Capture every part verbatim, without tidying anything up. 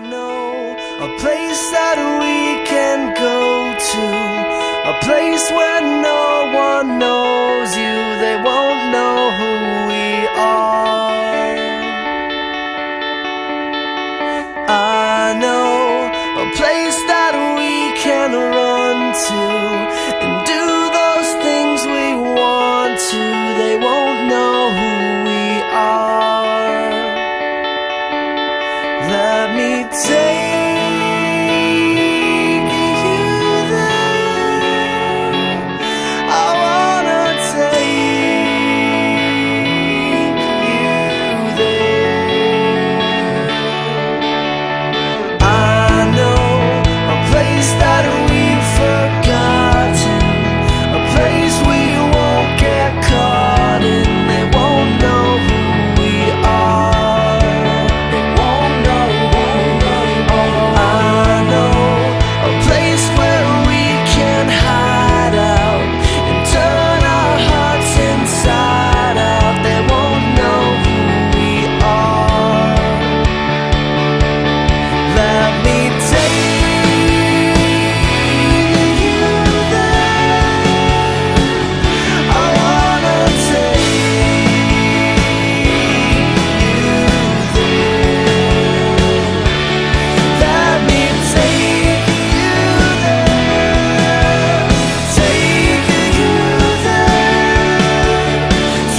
know a place that we can go to, a place where no one knows you, they won't know who we are. I know a place that we can run to and do those things we want to, they won't know who we are. Let me take you there, I wanna take you there. I know a place that we've forgotten, a place we won't get caught in, they won't know who we are. They won't know who we are. I know a place where we can hide out and turn our hearts inside out, they won't know who we are. Let me take you there, I wanna take you there. Let me take you there, take you there,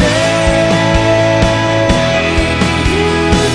take you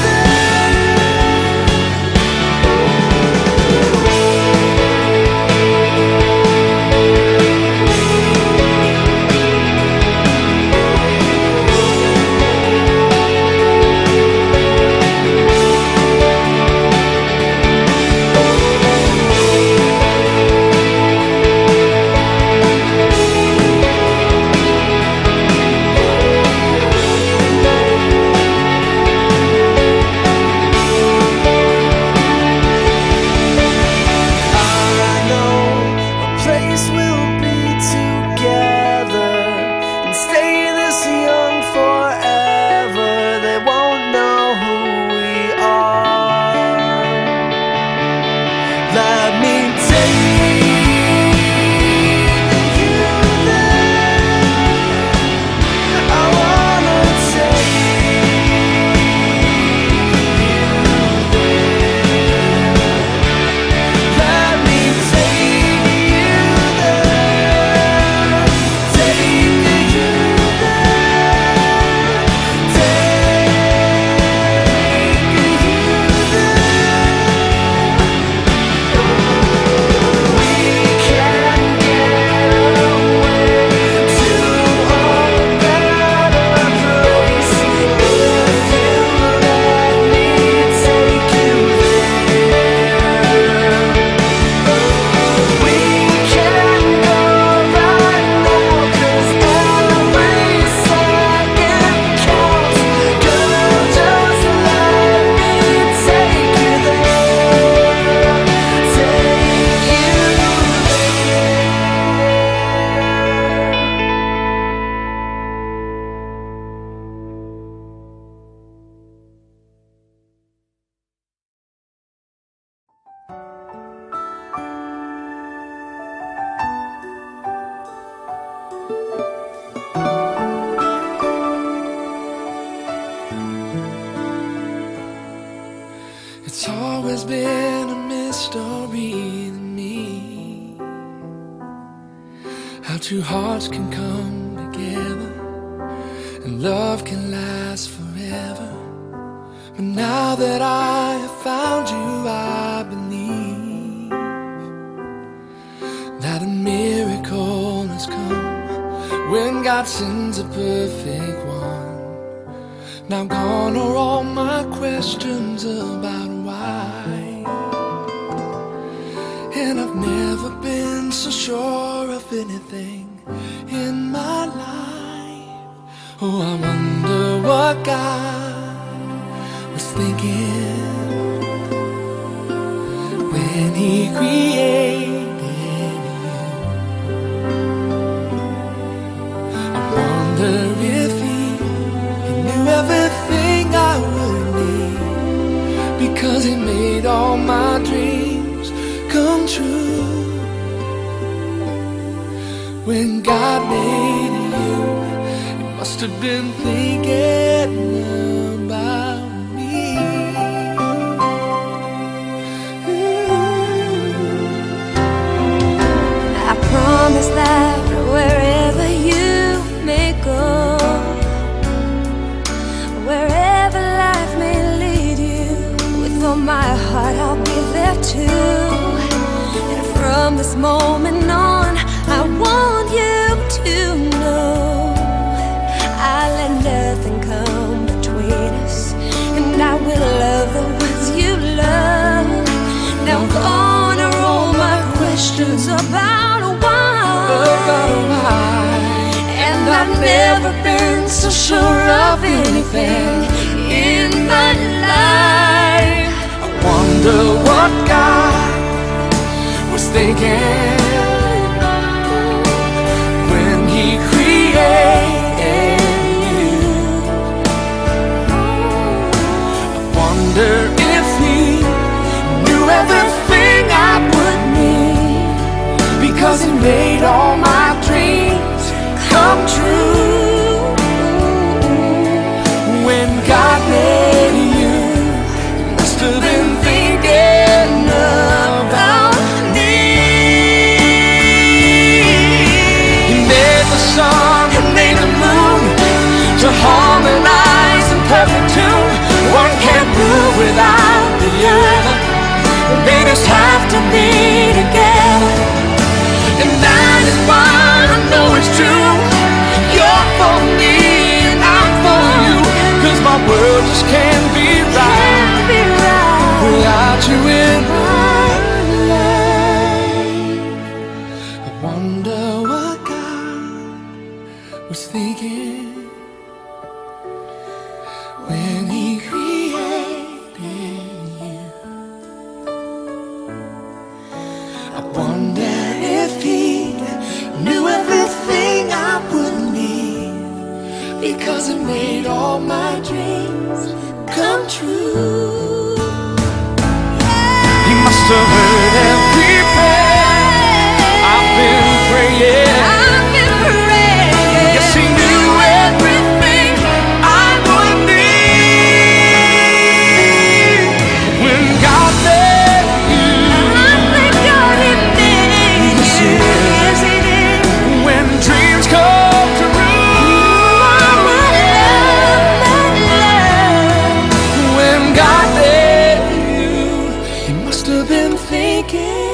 It's always been a mystery to me how two hearts can come together and love can last forever. But now that I have found you, I believe that a miracle has come when God sends a perfect one. Now gone are all my questions about why, and I've never been so sure of anything in my life. Oh, I wonder what God was thinking when He created you. I wonder if He, he knew everything I would need, because He He made all my dreams come true. When God made you, He must have been thinking about me. I promise that wherever you may go, wherever life may lead you, with all my heart I'll be there too. And from this moment on, I want you to know I let nothing come between us, and I will love the ones you love. Now gone are all my questions about why, About why. and I've never been so sure of anything in my life. I wonder what God was thinking when He created you. I wonder if He knew everything I would need, because He made all my dreams come true. When God made you, He must have been thinking about me. He made the sun, He made the moon to harmonize in perfect tune. One can't move without the other. They just have to be together. And that is why I know it's true. You're for me and I'm for you, 'cause my world just can't be right Be right. without you in my life. I wonder what God was thinking when He created you. I wonder if He knew everything I would need, because He made all my dreams come true. He must have heard every prayer I've been praying. I've been praying. Yes, He knew everything I would need. When God made you, I thank God He did. Yes, He did. Yes, He did. when dreams come true, when God made you, He must have been thinking